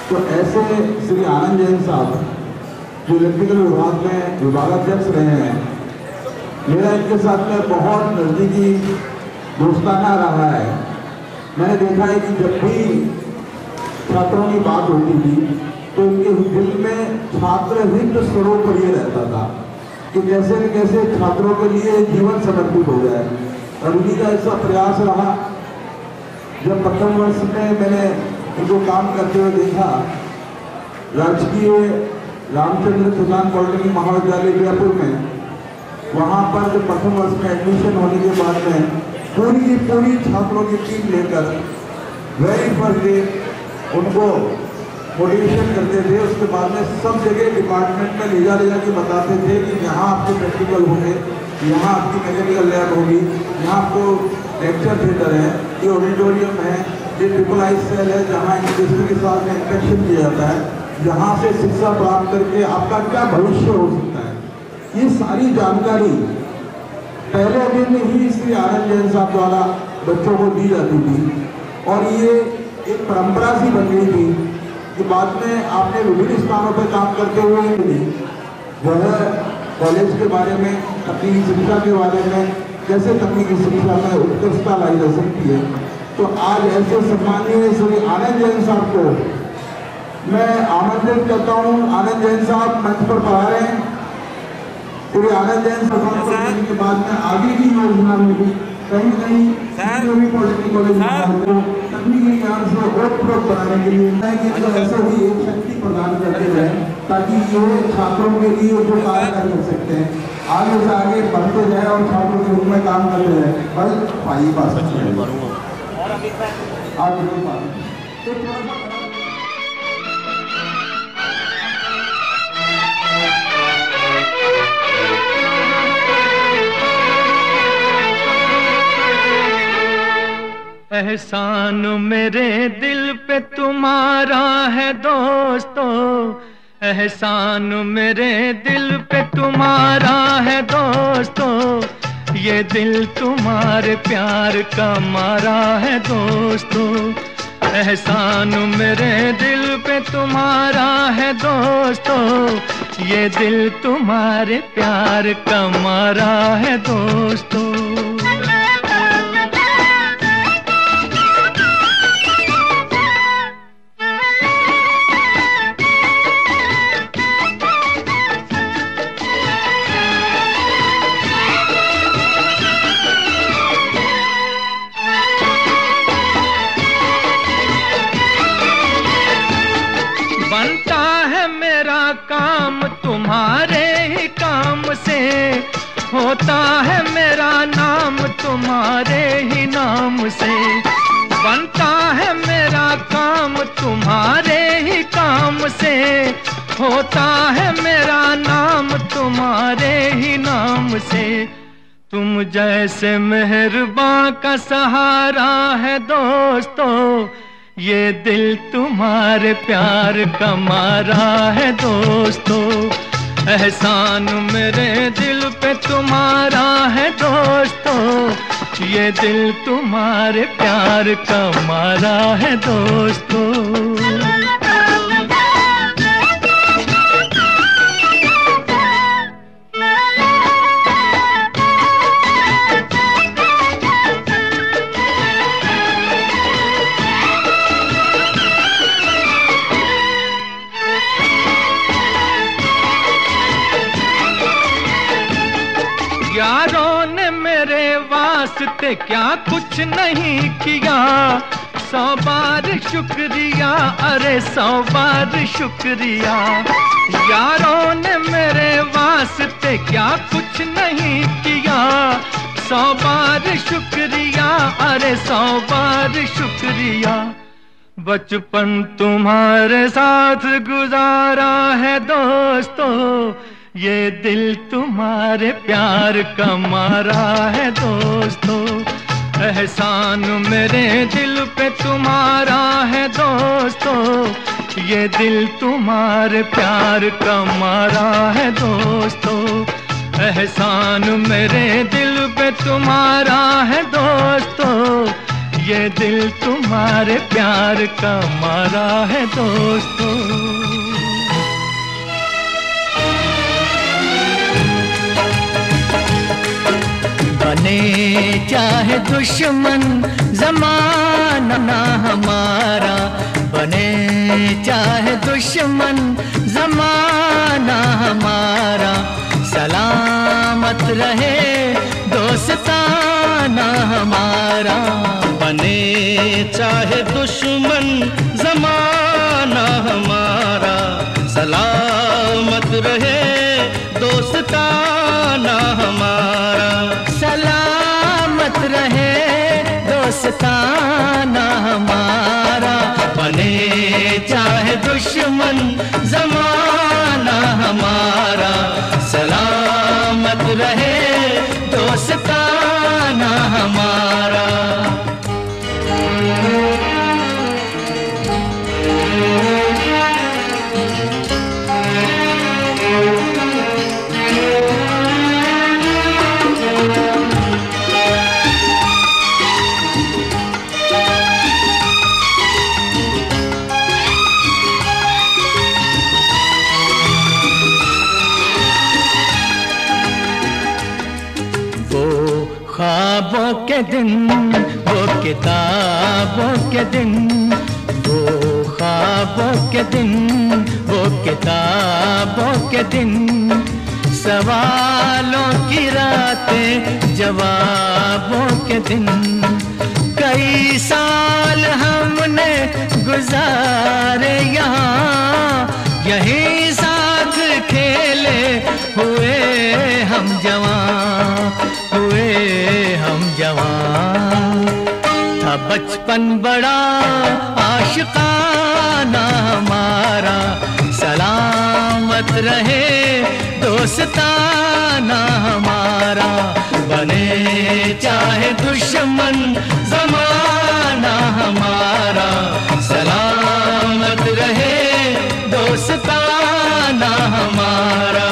तो ऐसे श्री आनंद जैन साहब जो इलेक्ट्रिकल विभाग में विभागाध्यक्ष रहे हैं, मेरा इनके साथ में बहुत नज़दीकी दोस्ताना रहा है। मैंने देखा है कि जब भी छात्रों की बात होती थी तो इनके दिल में छात्र हित स्वरूप पर ये रहता था कि कैसे न कैसे छात्रों के लिए जीवन समर्पित हो जाए। और उन्हीं का ऐसा प्रयास रहा। जब प्रथम वर्ष में मैंने इनको काम करते हुए देखा, राजकीय रामचंद्र किसान पॉलिटेक्निक महाविद्यालय जयपुर में, वहाँ पर जब प्रथम वर्ष में एडमिशन होने के बाद में पूरी की पूरी छात्रों की टीम लेकर वेरी फर्स्ट डे उनको मोटिवेशन करते थे। उसके बाद में सब जगह डिपार्टमेंट में ले जा के बताते थे कि यहाँ आपके प्रैक्टिकल होंगे, यहाँ आपकी मैकेनिकल लैब होगी, यहाँ आपको लेक्चर थिएटर है, ये ऑडिटोरियम है, ये ट्रिपल सेल है जहाँ इंडस्ट्री के साथ में इंस्पेक्शन किया जाता है, जहाँ से शिक्षा प्राप्त करके आपका क्या भविष्य हो सकता है। ये सारी जानकारी पहले दिन ही श्री आनंद जैन साहब द्वारा बच्चों को दी जाती थी और ये एक परंपरा सी बन गई थी कि बाद में आपने विभिन्न स्थानों पर काम करते हुए वह कॉलेज के बारे में, तकनीकी शिक्षा के बारे में, कैसे तकनीकी शिक्षा में उत्कृष्टता लाई जा सकती है। तो आज ऐसे सम्मानीय श्री आनंद जैन साहब को मैं आमंत्रित करता हूँ। आनंद जैन साहब मंच पर पधारे। श्री आनंद जैन साहब के बाद में आगे की योजना में भी कहीं पॉलिटेक्निक कॉलेज को तकनीकी ज्ञान से ओतप्रोत बनाने के लिए ऐसे ही एक शक्ति प्रदान करते हुए ताकि ये छात्रों के लिए जो कार्य कर सकते हैं आगे से आगे बढ़ते जाए और छात्रों के रूप में काम करते जाए। बस भाई बात एहसान मेरे दिल पे तुम्हारा है दोस्तों, एहसान मेरे दिल पे तुम्हारा है दोस्तों, ये दिल तुम्हारे प्यार का मारा है दोस्तों। एहसान मेरे दिल पे तुम्हारा है दोस्तों, ये दिल तुम्हारे प्यार का मारा है दोस्तों। बनता है मेरा काम तुम्हारे ही काम से, होता है मेरा नाम तुम्हारे ही नाम से। बनता है मेरा काम तुम्हारे ही काम से, होता है मेरा नाम तुम्हारे ही नाम से। तुम जैसे मेहरबां का सहारा है दोस्तों, ये दिल तुम्हारे प्यार का मारा है दोस्तों। एहसान मेरे दिल पे तुम्हारा है दोस्तों, ये दिल तुम्हारे प्यार का मारा है दोस्तों। यारों ने मेरे वास्ते क्या कुछ नहीं किया, 100 बार शुक्रिया, अरे 100 बार शुक्रिया। यारों ने मेरे वास्ते क्या कुछ नहीं किया, 100 बार शुक्रिया, अरे 100 बार शुक्रिया। बचपन तुम्हारे साथ गुजारा है दोस्तों, ये दिल तुम्हारे प्यार का मारा है दोस्तों। एहसान मेरे दिल पे तुम्हारा है दोस्तों, ये दिल तुम्हारे प्यार का मारा है दोस्तों। एहसान मेरे दिल पे तुम्हारा है दोस्तों, ये दिल तुम्हारे प्यार का मारा है दोस्तों। बने चाहे दुश्मन ज़माना ना हमारा, बने चाहे दुश्मन ज़माना हमारा, सलामत रहे दोस्ताना हमारा। बने चाहे दुश्मन ज़माना हमारा, सलामत रहे दोस्ताना हमारा, सलामत रहे दोस्ताना हमारा। बने चाहे दुश्मन ज़माना हमारा, सलामत रहे दोस्ताना हमारा। ख्वाबों के दिन, वो किताबों के दिन, वो ख्वाबों के दिन, वो किताबों के दिन, सवालों की रातें जवाबों के दिन। कई साल हमने गुजारे यहाँ, यही साथ खेले हुए हम जवां, हुए हम जवां। था बचपन बड़ा आशिकाना हमारा, सलामत रहे दोस्ताना हमारा। बने चाहे दुश्मन ज़माना हमारा, सलामत रहे दोस्ताना हमारा।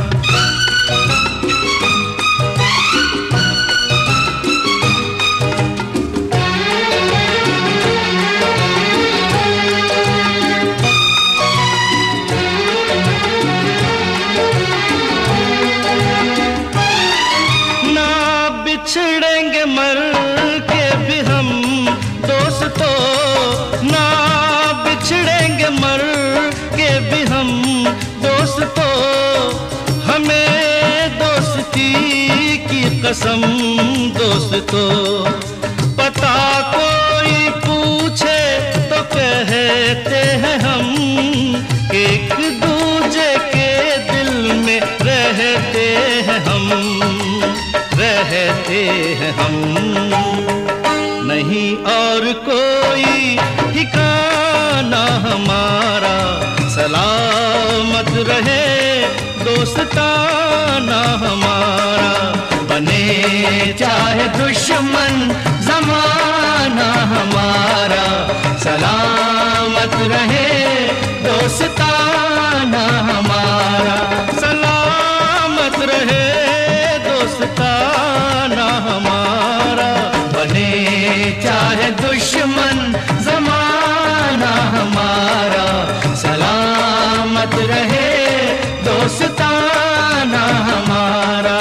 बिछड़ेंगे मर के भी हम दोस्तों, ना बिछड़ेंगे मर के भी हम दोस्तों। हमें दोस्ती की कसम दोस्तों, पता कोई पूछे तो कहते हैं हम, एक दूजे के दिल में रहते हैं हम, रहते हैं हम। नहीं और कोई ठिकाना हमारा, सलामत रहे दोस्ताना हमारा। बने चाहे दुश्मन ज़माना हमारा, सलामत रहे दोस्ताना हमारा, सलामत रहे दोस्ताना हमारा। बने चाहे दुश्मन ज़माना हमारा, सलामत रहे दोस्ताना हमारा।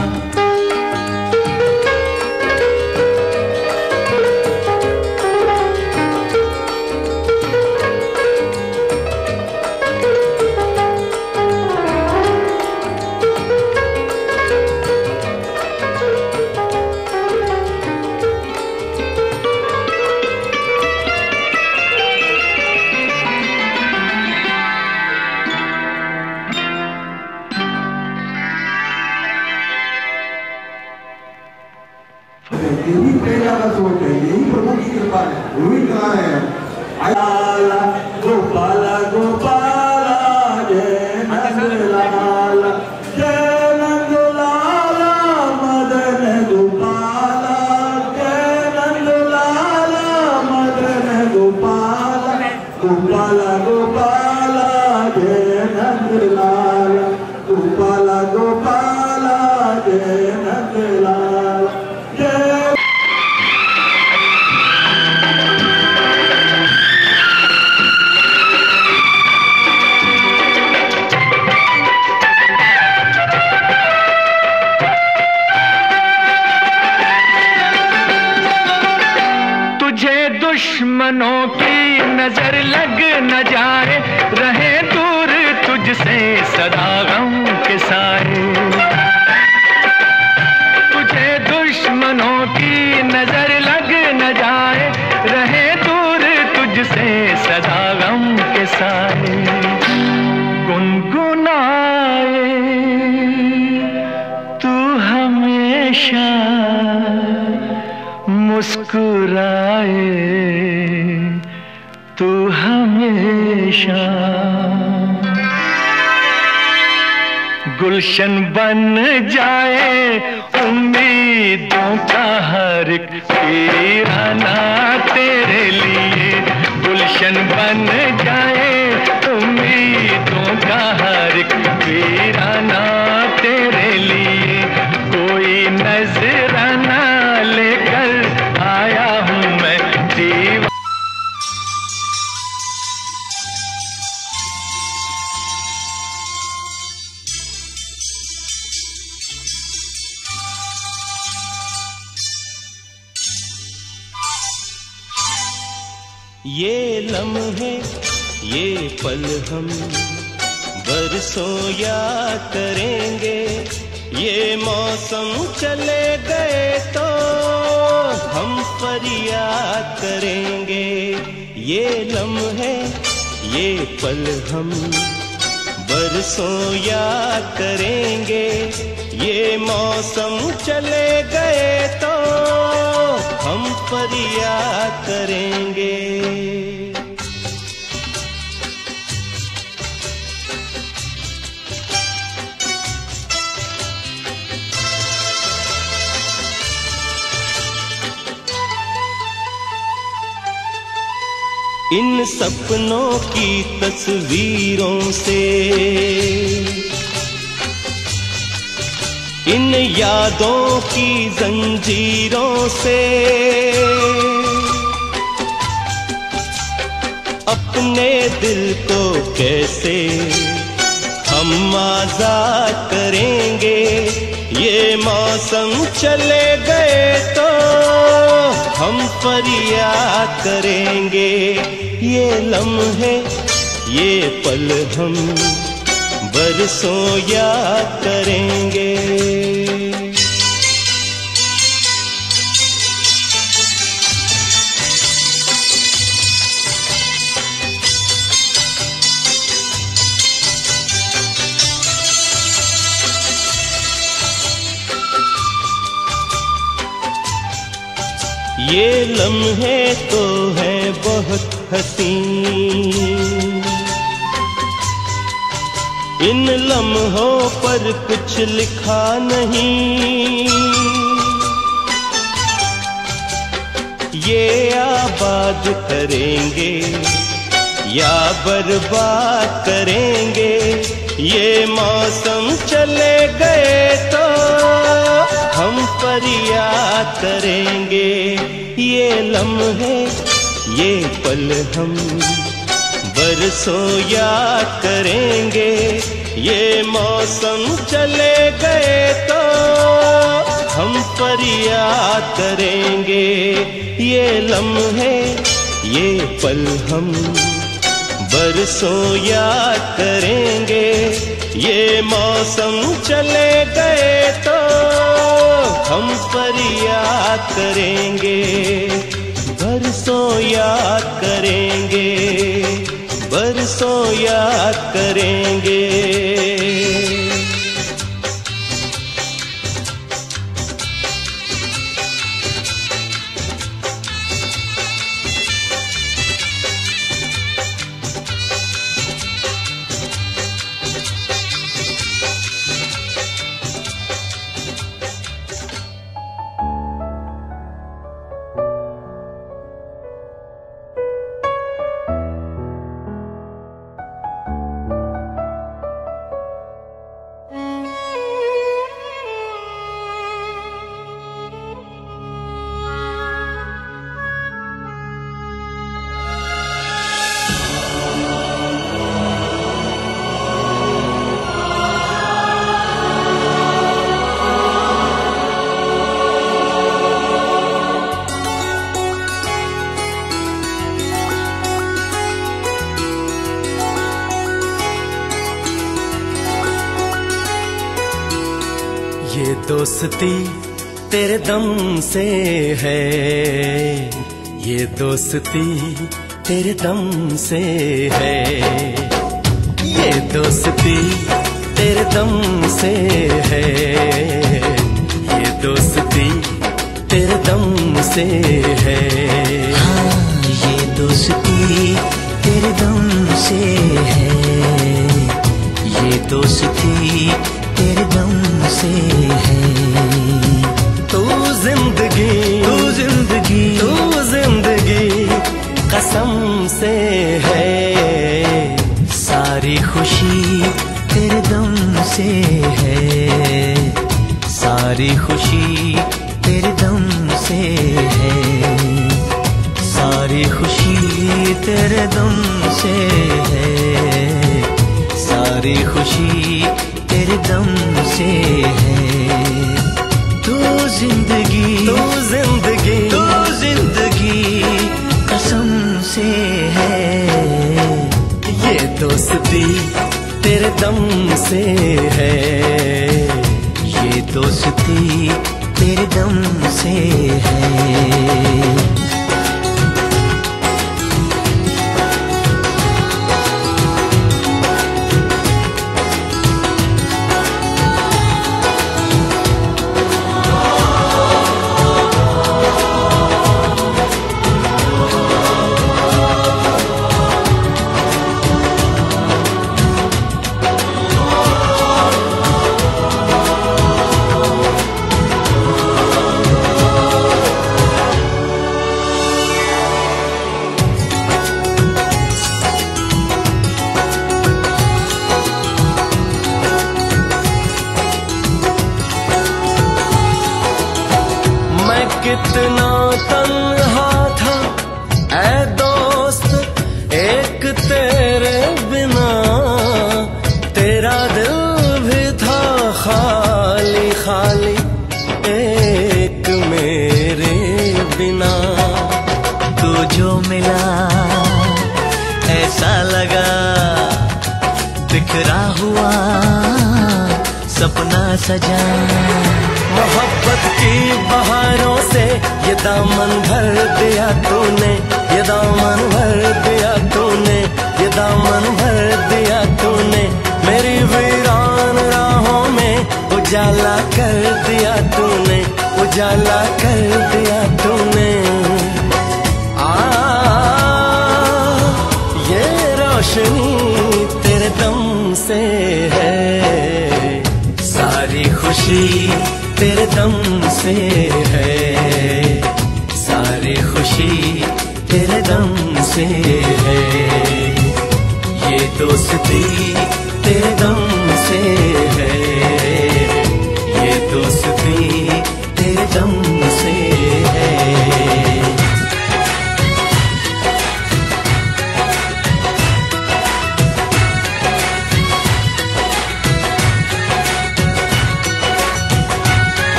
यही प्रेरणा का सोच है, यही प्रभु की कृपा है। वही कहा है आला गोपाला गोपाला जय नंदलाला, जय नंदलाला मदन गोपाला, जय नंदलाला मदन गोपाला, गोपाला गोपाला जय नंदलाला, गोपाला गोपाला जय नंदलाला। लग न जाए, रहे दूर तुझसे सदा गम के साए। तुझे दुश्मनों की नजर लग न जाए, रहे दूर तुझसे सदा गम के साए। गुनगुनाए तू हमेशा, मुस्कुराए तू हमेशा। गुलशन बन जाए उम्मीदों का हर एक वीराना तेरे लिए। गुलशन बन जाए उम्मीदों का हर एक वीराना तेरे लिए। कोई नजराना लेकर आया हूँ मैं दीवाना। ये लम्हे ये पल हम बरसों याद करेंगे। ये मौसम चले गए तो हम फरियाद करेंगे। ये लम्हे ये पल हम बरसों याद करेंगे। ये मौसम चले गए तो हम फरियाद करेंगे। इन सपनों की तस्वीरों से, इन यादों की जंजीरों से अपने दिल को कैसे हम आजाद करेंगे। ये मौसम चले गए तो हम फरियाद करेंगे। ये लम्हे ये पल हम बरसों याद करेंगे। ये लम्हे तो हैं बहुत हसीन, इन लम्हों पर कुछ लिखा नहीं। ये आबाद करेंगे या बर्बाद करेंगे। ये मौसम चले गए तो हम फरियाद करेंगे। ये लम्हे ये पल हम बरसों याद करेंगे। ये मौसम चले गए तो हम फरियाद करेंगे। ये लम्हे ये पल हम बरसों याद करेंगे। ये मौसम चले गए तो हम फरियाद करेंगे। बरसों याद करेंगे, बरसों याद करेंगे। दोस्ती तेरे दम से है, ये दोस्ती तेरे दम से है, ये दोस्ती तेरे दम से है, ये दोस्ती तेरे दम से है। हाँ, ये दोस्ती तेरे दम से है, ये दोस्ती तेरे दम से है। तू जिंदगी, तू जिंदगी, तू जिंदगी कसम से है, सारी खुशी तेरे दम से है, सारी खुशी तेरे दम से है, सारी खुशी तेरे दम से है, सारी खुशी तेरे दम से है। तू जिंदगी, तू जिंदगी, तू जिंदगी कसम से है, ये दोस्ती तेरे दम से है, ये दोस्ती तेरे दम से है। कितना तन्हा था ऐ दोस्त एक तेरे बिना, तेरा दिल भी था खाली खाली एक मेरे बिना। तू जो मिला ऐसा लगा बिखरा हुआ सपना सजा, मोहब्बत की बहारों से ये दामन भर दिया तूने, ये दामन भर दिया तूने, ये दामन भर दिया तूने, मेरी वीरान राहों में उजाला कर दिया तूने, उजाला कर दिया तूने। ये रोशनी तेरे दम से है, सारी खुशी तेरे दम से है, सारी खुशी तेरे दम से है, ये दोस्ती तेरे दम